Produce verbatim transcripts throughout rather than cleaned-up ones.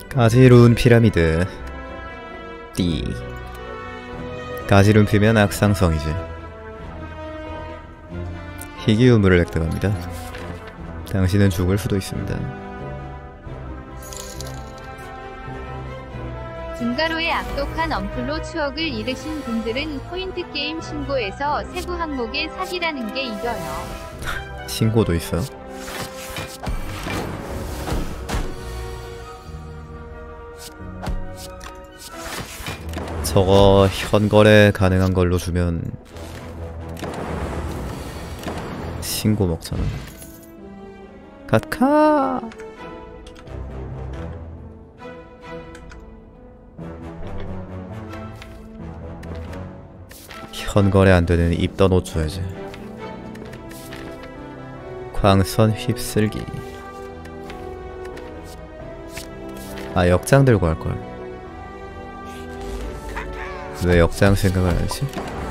가지룬 피라미드 D. 가지룬 피면 악상성이지. 희귀 유물을 획득합니다. 당신은 죽을 수도 있습니다. 중가로의 악독한 엄플로 추억을 잃으신 분들은 포인트게임 신고에서 세부 항목에 사기라는 게 이겨요. 신고도 있어요? 저거 현거래 가능한 걸로 주면 신고 먹잖아. 갓카. 현거래 안 되는 입던 옷 줘야지. 광선 휩쓸기. 아, 역장 들고 할걸. 왜 역장 생각을 안 하지?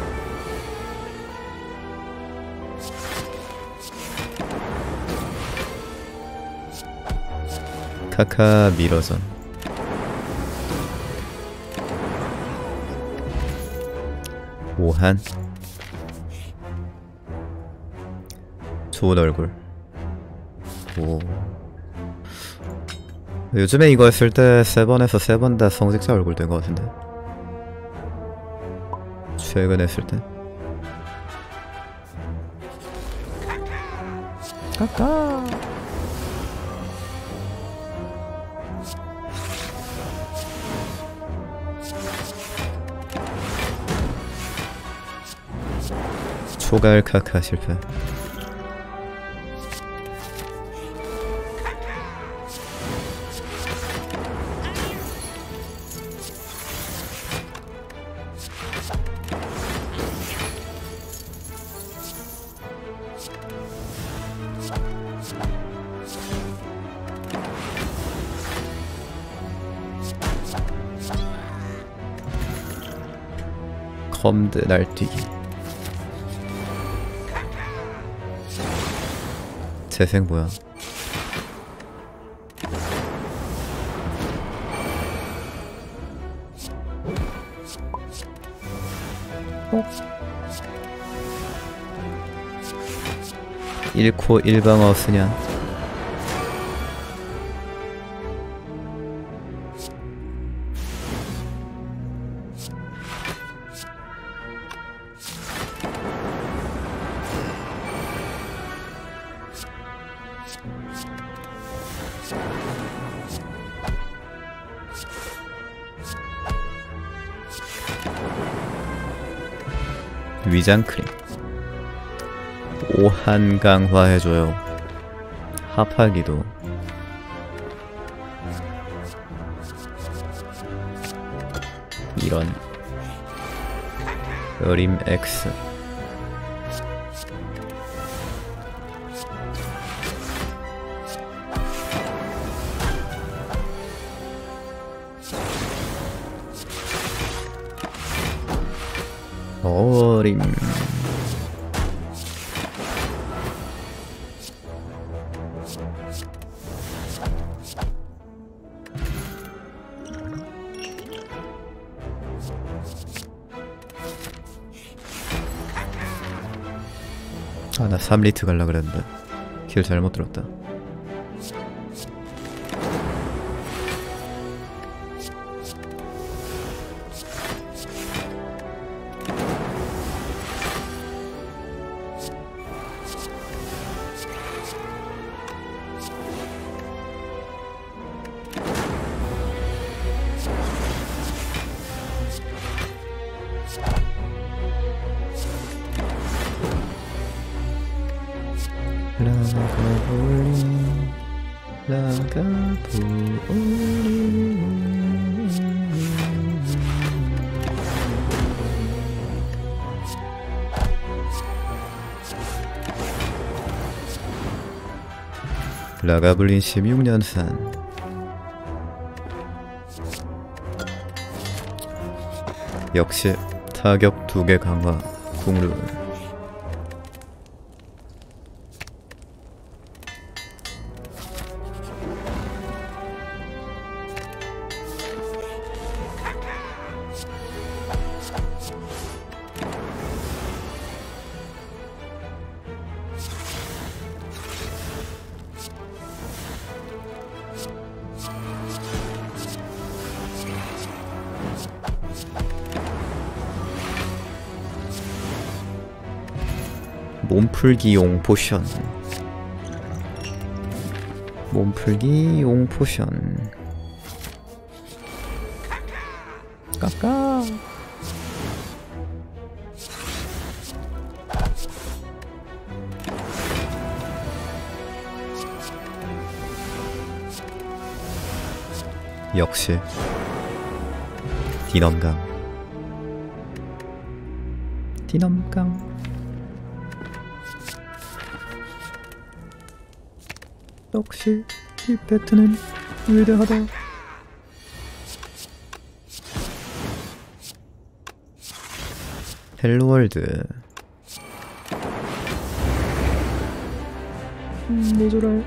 카카 미러전. 오한. 좋은 얼굴. 오. 요즘에 이거 했을 때 세 번에서 세 번 다 성직자 얼굴 된 것 같은데. 최근 했을 때. 까까. 초갈 카카 실패. 컴드 날뛰기. 재생 뭐야? 어? 일 코 일 방어 쓰냐? 위장 크림. 오한 강화해줘요. 합하기도. 이런. 어림 X. 어림. 아, 나 삼 리트 갈라 그랬는데 길 잘못 들었다. 라가볼리 라가볼리. 라가블린 십육 년산. 역시 타격 두 개 강화. 국룰. 몸풀기용 포션. 몸풀기용 포션. 까까. 역시 디넘강. 디넘강. 역시 이 배트는 위대하다. 헬로월드. 음, 모조랄.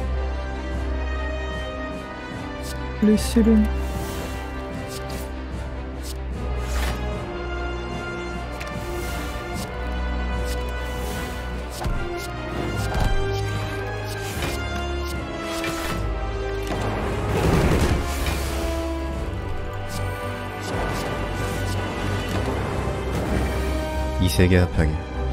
리시른. 이 세계 합하기.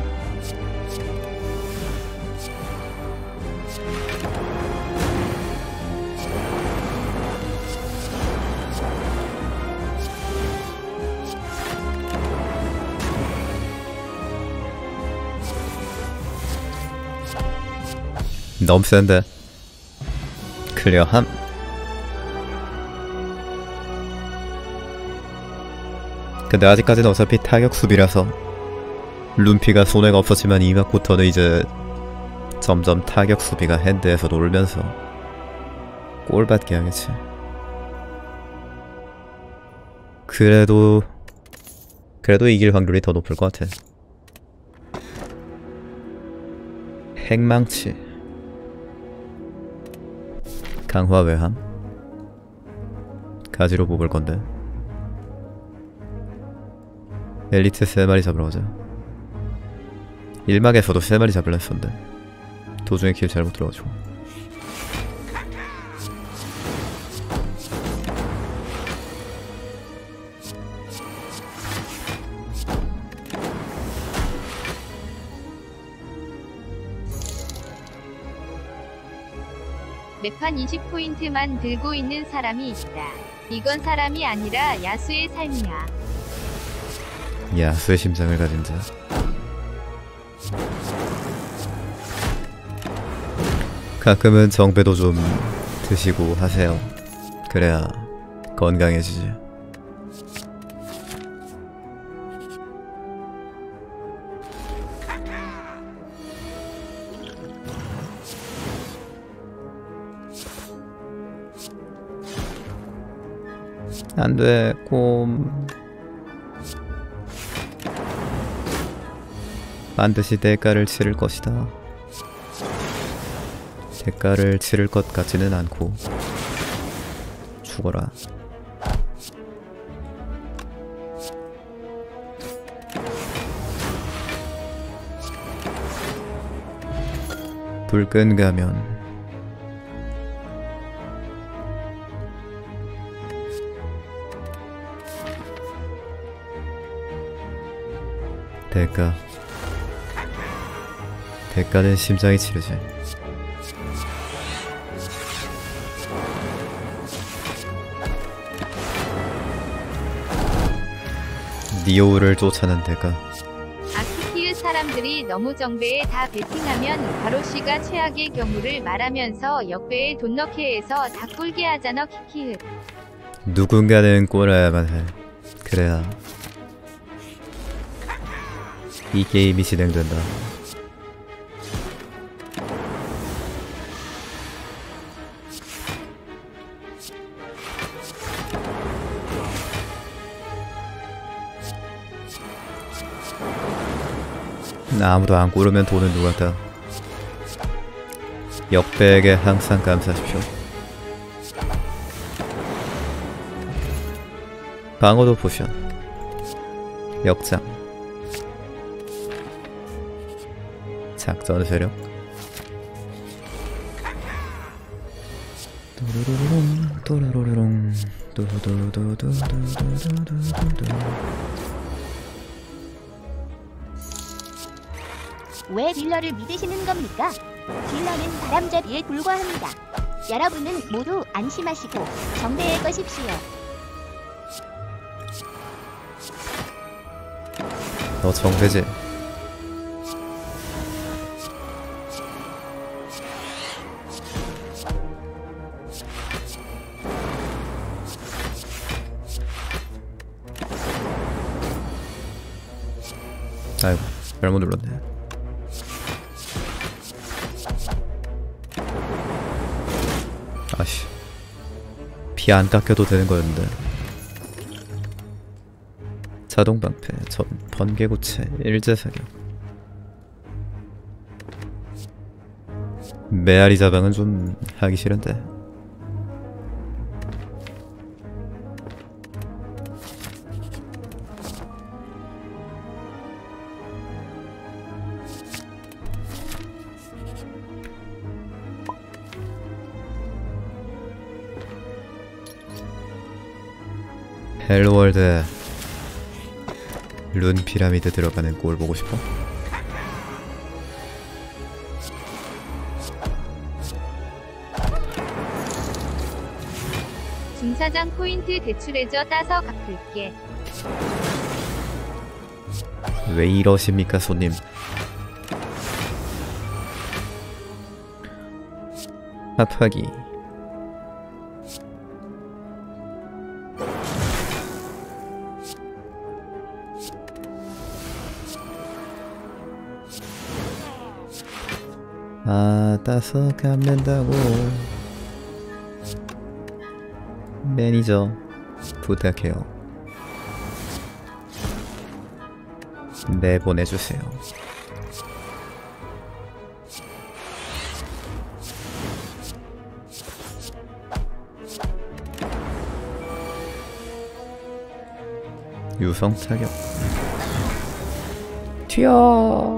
너무 센데. 클리어함. 근데 아직까지는 어차피 타격 수비라서 룸피가 손해가 없었지만 이마코터는 이제 점점 타격 수비가 핸드에서 놀면서 골 받게 하겠지. 그래도 그래도 이길 확률이 더 높을 것 같아. 핵망치. 강화 외함. 가지로 뽑을 건데. 엘리트 세 마리 잡으러 가자. 일막에서도 세 마리 잡으려 했었는데 도중에 길 잘못 들어가지고. 매판 이십 포인트만 들고 있는 사람이 있다. 이건 사람이 아니라 야수의 삶이야. 야수의 심장을 가진 자. 가끔은 정배도 좀 드시고 하세요. 그래야 건강해지지. 안돼, 곰. 반드시 대가를 치를 것이다. 대가를 치를 것 같지는 않고 죽어라. 불끈 가면 대가 대가는 심장이 치르지. 니오우를 쫓아낸 대가. 아키티의 사람들이 너무 정배에 다 베팅하면 바로씨가 최악의 경우를 말하면서 역배에 돈 넣게 해서 다 꿀게 하잖아. 키키흐. 누군가는 꼴아야만 해. 그래야 이 게임이 진행된다. 아무도 안 고르면 돈은 누가 따. 역배에게 항상 감사하십시오. 방어도 포션. 역장. 작전 세력. 도로로롱 도로로롱 도도도도도도도도도. 왜 딜러를 믿으시는 겁니까? 딜러는 바람잡이에 불과합니다. 여러분은 모두 안심하시고 정배에 거십시오. 너 정배지? 아이고 잘못 눌렀네. 아씨 피 안 깎여도 되는 거였는데. 자동 방패, 전 번개고체, 일제사격. 메아리 자방은 좀 하기 싫은데. 헬월드 룬 피라미드 들어가는 꼴 보고 싶어? 중사장 포인트 대출해줘 따서 갚을게. 왜 이러십니까 손님? 합하기. 아, 따서 갚는다고. 매니저 부탁해요. 내보내주세요. 유성 타격. 튀어.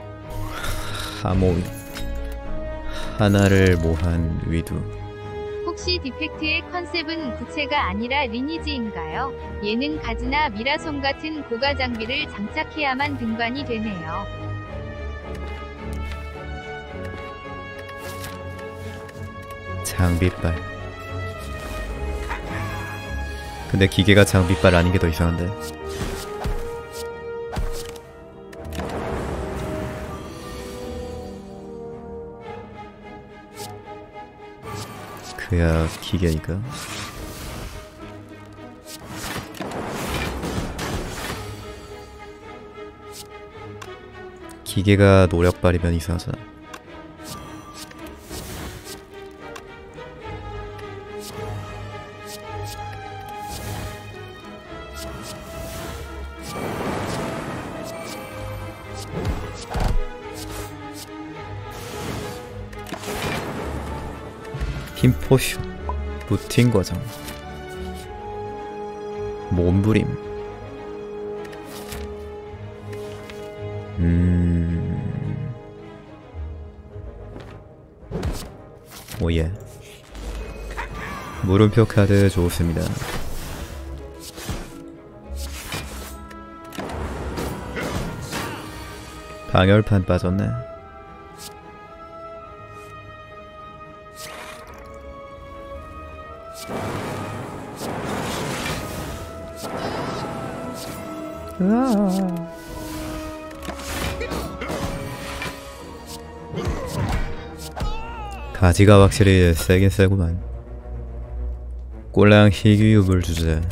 하모이. 하나를 모한 위두. 혹시 디펙트의 컨셉은 구체가 아니라 리니지인가요? 얘는 가즈나 미라솜 같은 고가 장비를 장착해야만 등반이 되네요. 장비빨. 근데 기계가 장비빨 아닌 게 더 이상한데. 그야 기계니까. 기계가 노력발이면 이상하잖아. 힘포슈, 루틴 과정, 몸부림. 음, 오예. 물음표 카드 좋습니다. 방열판 빠졌네. 으아. 가지가 확실히 세긴 세구만. 꼴랑 희귀유물 주제.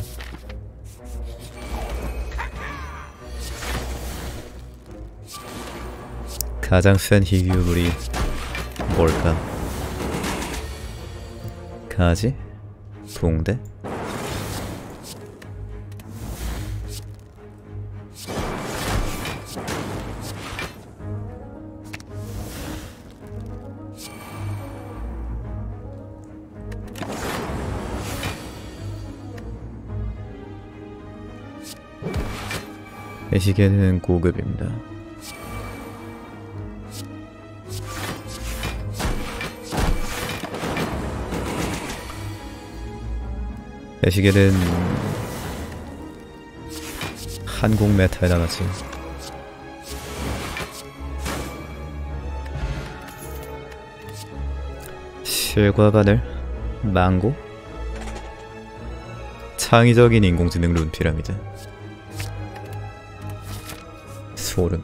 가장 센 희귀유물이 뭘까? 가지? 붕대? 배시계는 고급입니다. 배시계는 한국 메타에 나갔지. 실과 바늘, 망고, 창의적인 인공지능 룬 피라미드. 소름.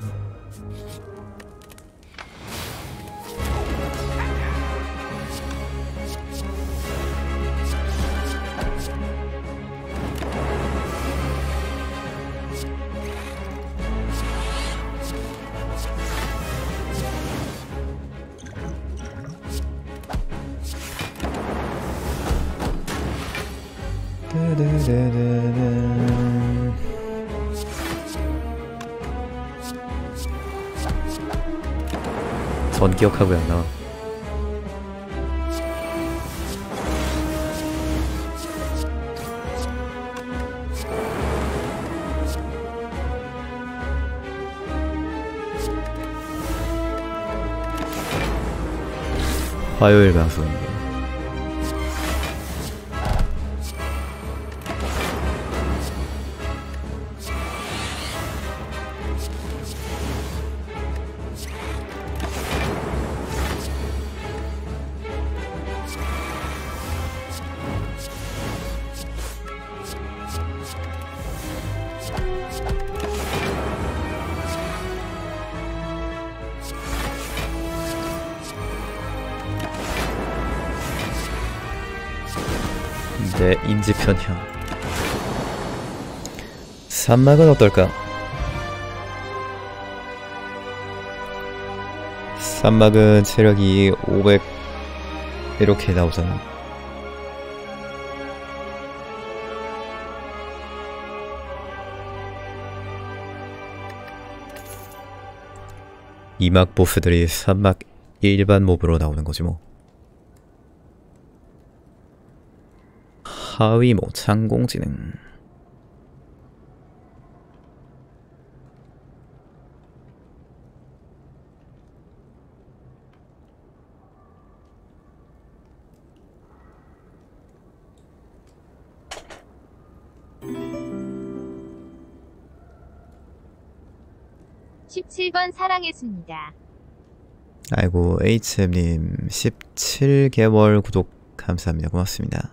전 기억하고 안 나와. 화요일 방송인데. 내 인지 편향. 산막은 어떨까? 산막은 체력이 오백 이렇게 나오잖아. 이막 보스들이 산막 일반 몹으로 나오는 거지 뭐. 하위모 창공지능. 십칠 번 사랑했습니다. 아이고 에이치엠님 십칠 개월 구독 감사합니다. 고맙습니다.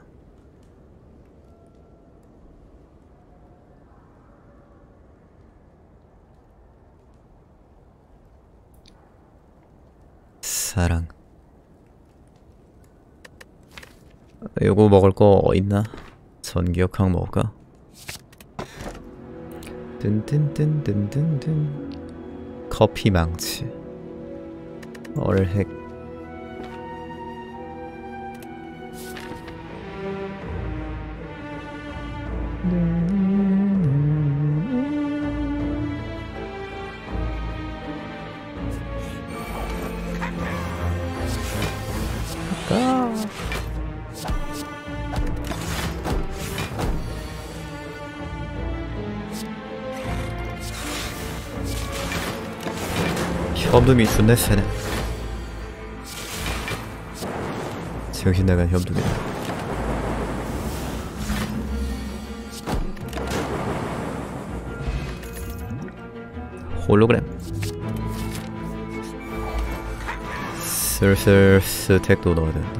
사랑. 요거 먹을 거 있나? 전기역학 먹을까? 뜬뜬뜬뜬뜬뜬. 커피 망치. 얼핵. 현둠이 존나 세네. 정신 나간 현둠이다. 홀로그램. 슬슬 스택도 넣어야 된다.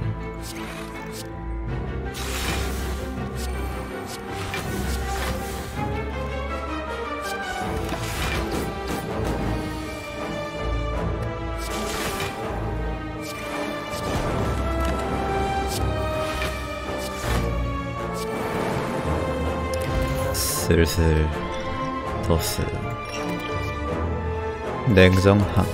슬슬 더스. 냉정함.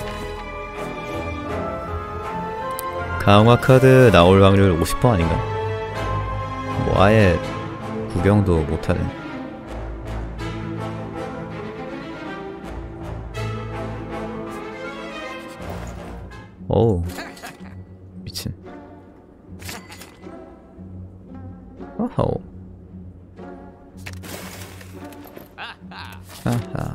강화 카드 나올 확률 오십 퍼센트 아닌가? 뭐 아예 구경도 못하네. 어우 미친. 어허. 아하.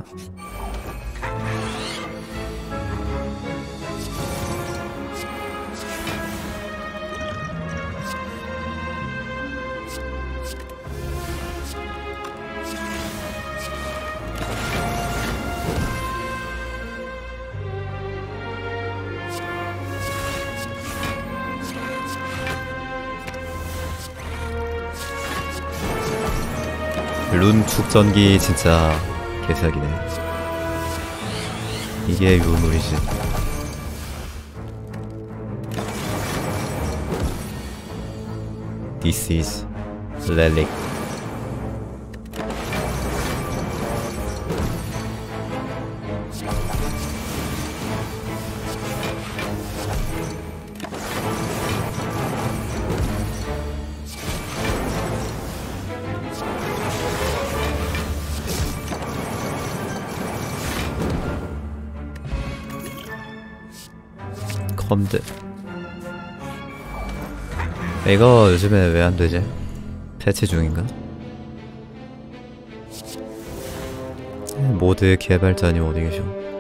룬 축전기 진짜 개사기네. 이게 유물이지. This is relic. 컴드. 이거 요즘에 왜 안 되지? 패치 중인가? 모드 개발자님 어디 계셔?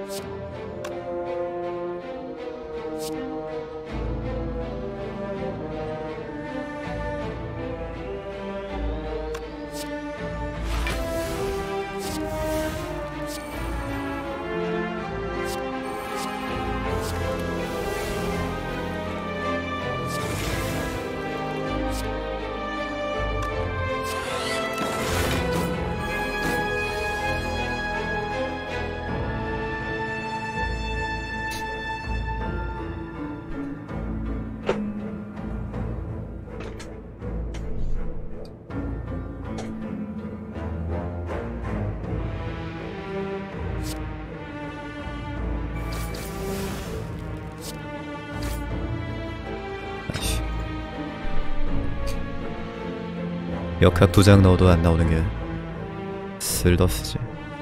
역학 두 장 넣어도 안 나오는 게 쓸더스지.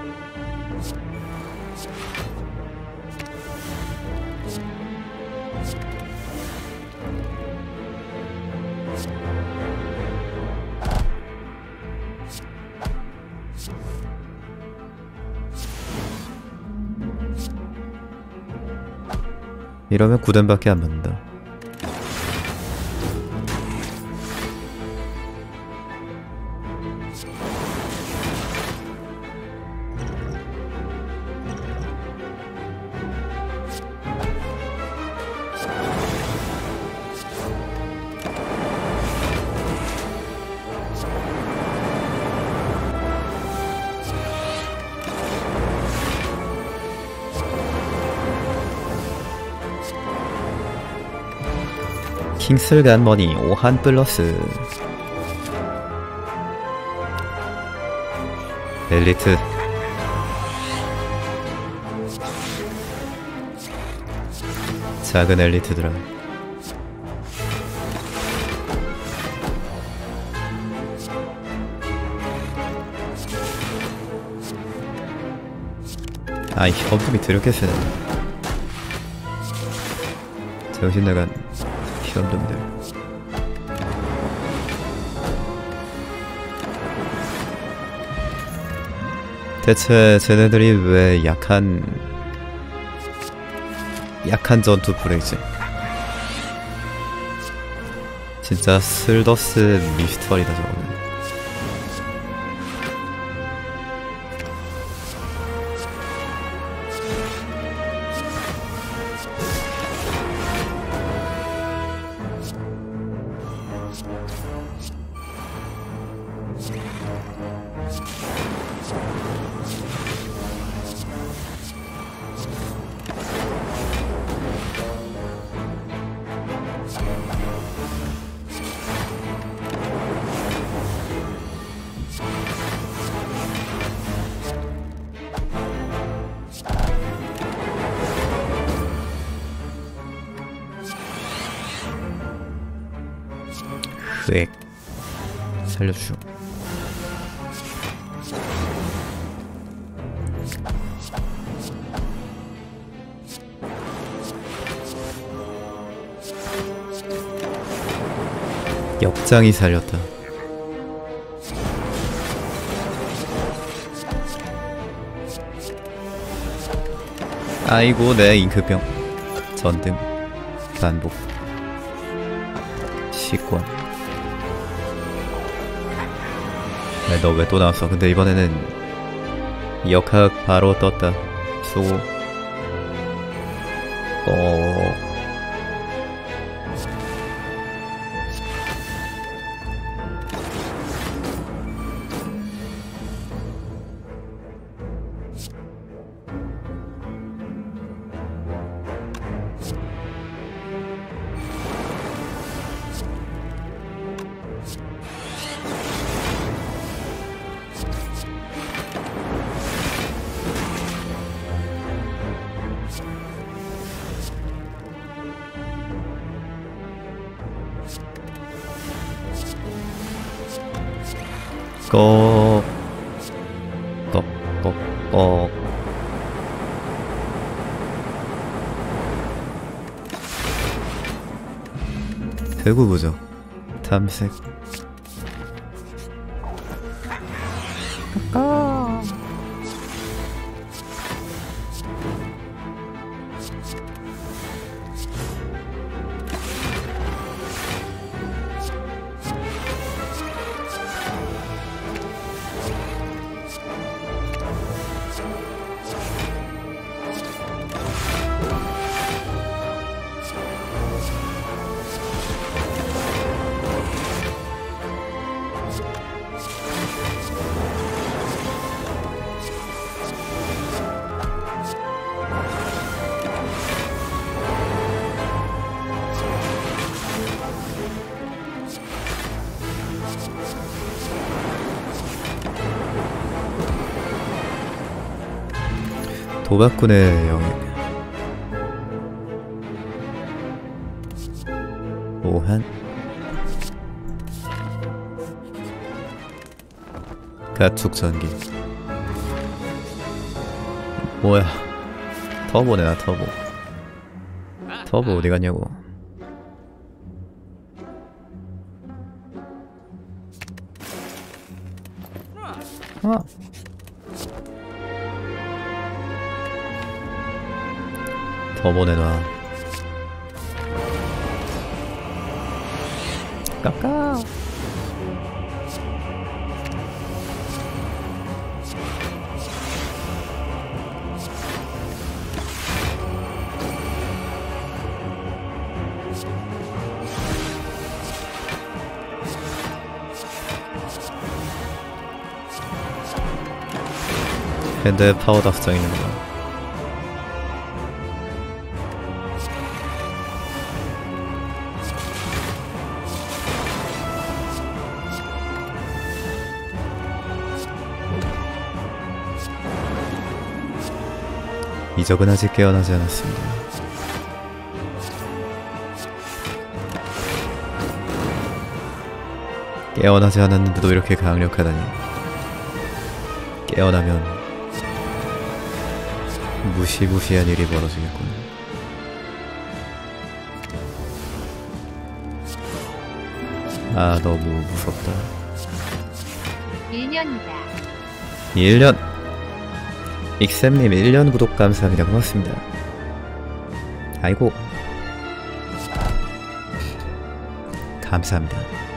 이러면 구 댐밖에 안 맞는다. 킹슬간 머니 오한 플러스. 엘리트. 작은 엘리트들아. 아이 현품이 드럽게 세네. 정신나간 현금들. 대체 쟤네들이 왜 약한 약한 전투 플레이지? 진짜 슬더스 미스터리다 저거는. 흑 살려주쇼. 역장이 살렸다. 아이고 내 잉크병. 전등 반복 식권. 너 왜 또 나왔어? 근데 이번에는 역학 바로 떴다. 수고. 어... 꺼. 꺼, 꺼, 꺼. 대구 부적. 탐색. 꺼. 도박꾼의 영역. 오한. 가축 전기. 뭐야? 터보네. 나 터보. 터보 어디 갔냐고. 아. 터보 내놔. 깎아. 핸드에 파워 답장 있는 거야. 이적은 아직 깨어나지 않았습니다. 깨어나지 않았는데도 이렇게 강력하다니. 깨어나면 무시무시한 일이 벌어지겠군. 아, 너무 무섭다. 일 년이다. 일 년! 익쌤님 일 년 구독 감사합니다. 고맙습니다. 아이고. 감사합니다.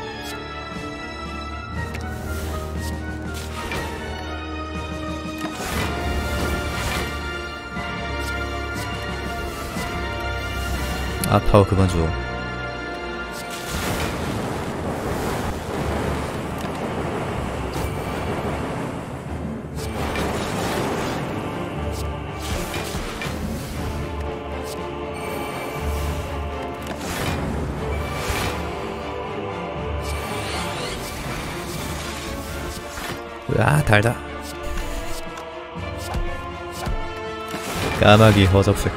아, 파워 그만 줘. 아, 달다. 까마귀 허접색.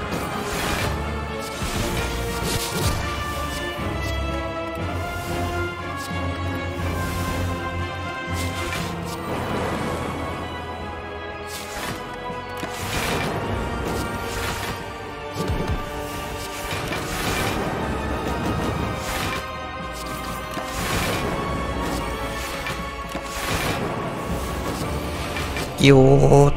끼옷.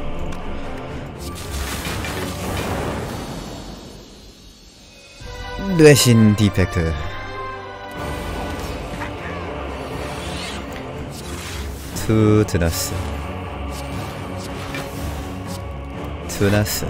뇌신 디펙트. 투 드나스. 투나스.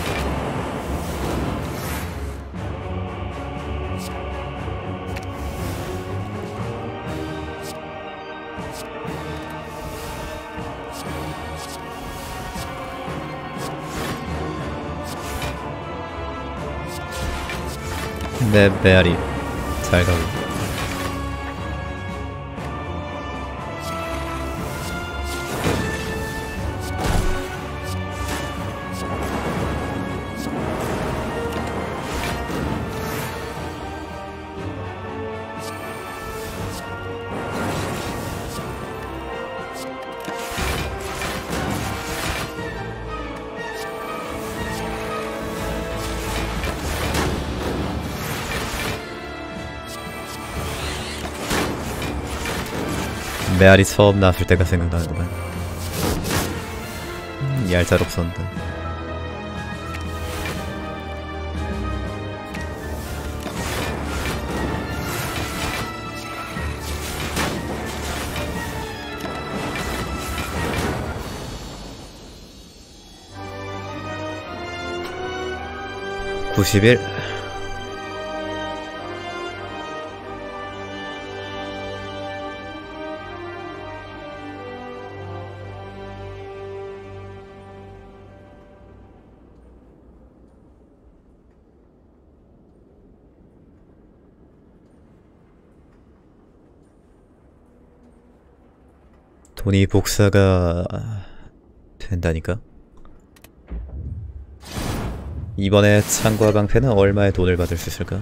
내 메아리 잘 가고. 메아리 처음 나왔을 때가 생각나는구만. 음, 얄짤없었는데. 구십일. 돈이 복사가 된다니까? 이번에 창과 방패는 얼마의 돈을 받을 수 있을까?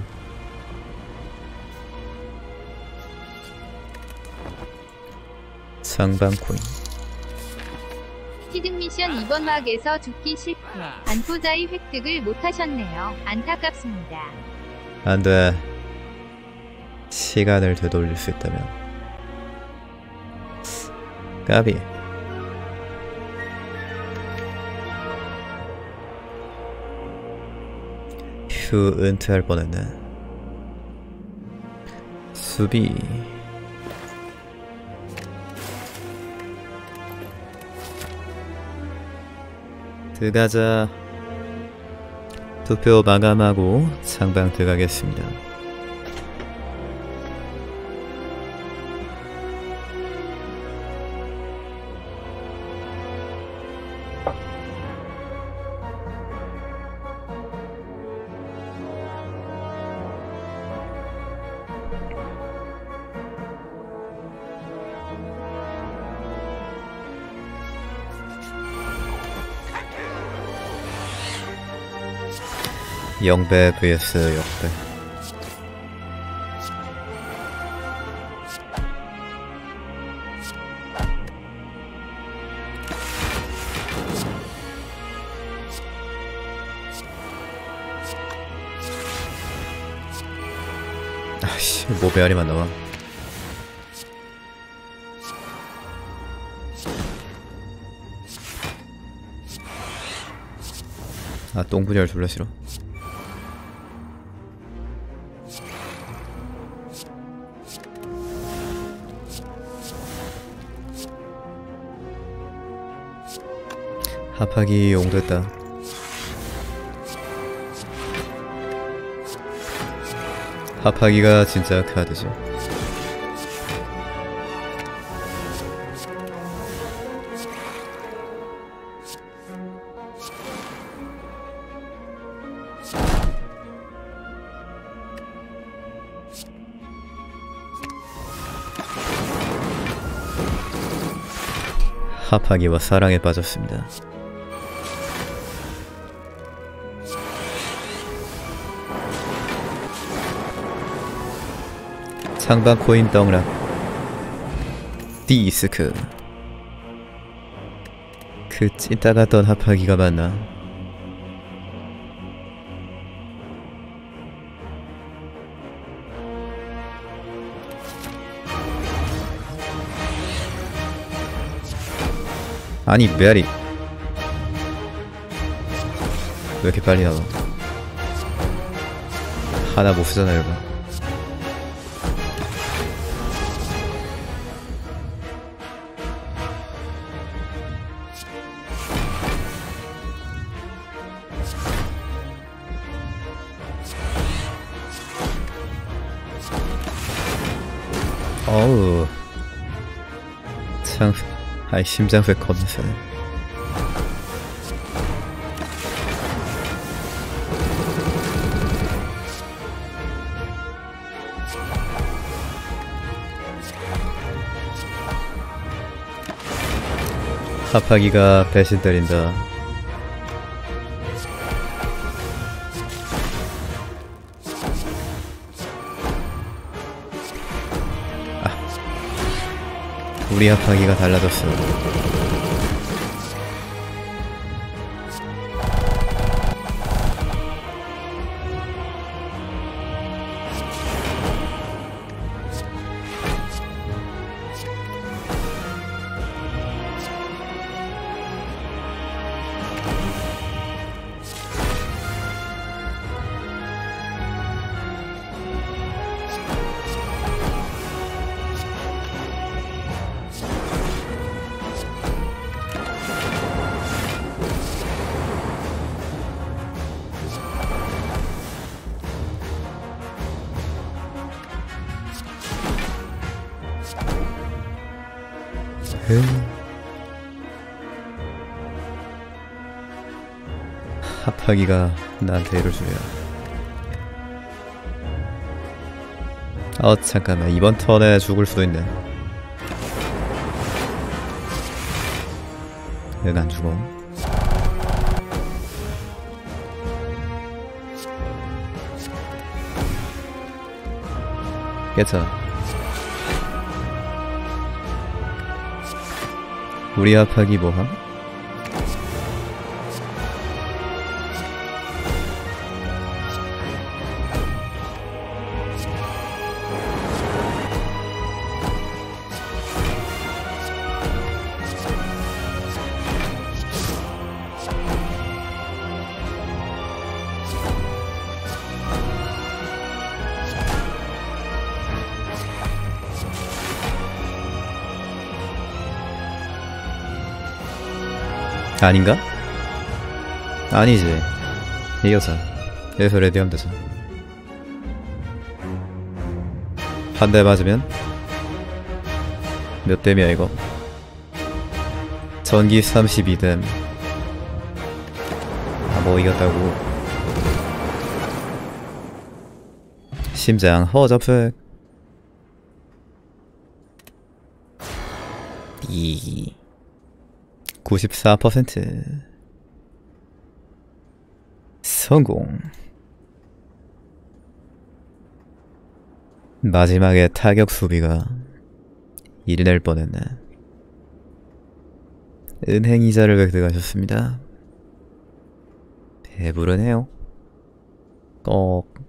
창방 코인. 히든 미션 이번 막에서 죽기 실패. 안포자의 획득을 못하셨네요. 안타깝습니다. 안돼. 시간을 되돌릴 수 있다면. 까비. 휴, 은퇴할 뻔했네. 수비. 들어가자. 투표 마감하고 창방 들어가겠습니다. 영배 vs 역배. 아씨, 뭐 메아리만 나와. 아, 똥분열 졸라 싫어. 합하기 용됐다. 합하기가 진짜 카드지. 합하기와 사랑에 빠졌습니다. 상방 코인 떡락. 디스크. 그 찐따 같던 합하기가 맞나? 아니 메아리 왜 이렇게 빨리 나와? 하나 못 쓰잖아 여러분. 어우 참. 아이 심장회 겁나 세네. 합하기가 배신 때린다. 우리 합하기가 달라졌어. 합하기가 나한테 애를 주려. 어 잠깐만, 이번 턴에 죽을 수도 있네. 응, 안 죽어. 괜찮아. 우리 합하기 뭐함? 아닌가? 아니지. 이겨서 여기서 레디하면 되죠. 한 대 맞으면 몇 댐이야 이거? 전기 삼십이 댐. 아 뭐 이겼다고. 심장 허접색. 이 구십사 퍼센트 성공. 마지막에 타격 수비가 일이 낼 뻔했네. 은행 이자를 획득하셨습니다. 배부르네요. 꼭